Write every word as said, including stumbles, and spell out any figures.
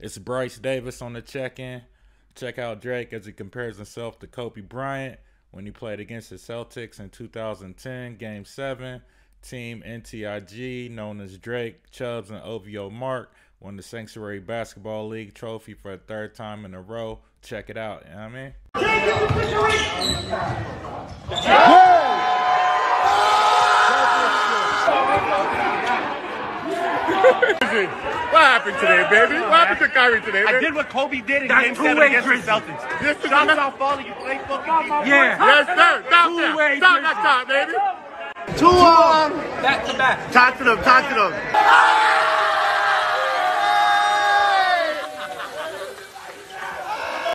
It's Bryce Davis on the check-in. Check out Drake as he compares himself to Kobe Bryant when he played against the Celtics in two thousand ten, Game seven. Team N T I G, known as Drake, Chubbs, and O V O Mark, won the Sanctuary Basketball League trophy for a third time in a row. Check it out, you know what I mean? What happened today, baby? What happened to Kyrie today, man? I did what Kobe did in That's Game seven against the Celtics. This is Shots out falling, you play fucking defense. Yeah. Yes, sir. Stop that. Stop that shot, baby. Two on. Back to back. Talk to them. Talk to them.